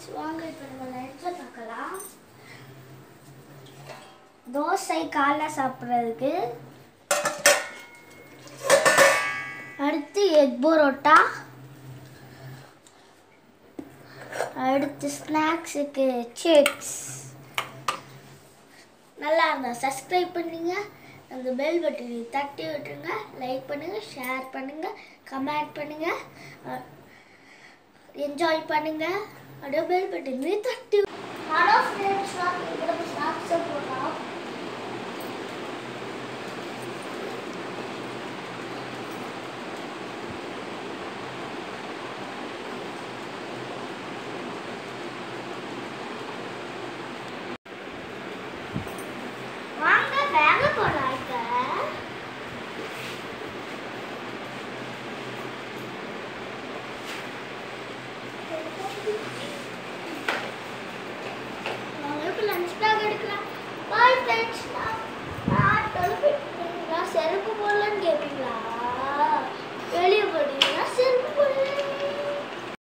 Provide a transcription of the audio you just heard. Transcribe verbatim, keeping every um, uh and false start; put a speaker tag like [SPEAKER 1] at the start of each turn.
[SPEAKER 1] Friends, வாங்க இப்போ நம்ம லஞ்சை பார்க்கலாம். தோசை காலைல சாப்பிட்றதுக்கு, அடுத்து எக் பரோட்டா, அடுத்து ஸ்நாக்ஸுக்கு சிப்ஸ். நல்லா இருந்தால் சப்ஸ்கிரைப் பண்ணுங்க, அந்த பெல் பட்டனை தட்டி விட்டுருங்க, லைக் பண்ணுங்கள், ஷேர் பண்ணுங்கள், கமெண்ட் பண்ணுங்கள், என்ஜாய் பண்ணுங்கள். அப்படியே பெல் பட்டனை தட்டி. ஹலோ ஃப்ரெண்ட்ஸ், இப்போ நம்ம ஸ்நாக்ஸை போடலாம். வாங்க வேக போடலாம். இப்போ லஞ்ச் பேக் எடுக்கலாம். Bye friends.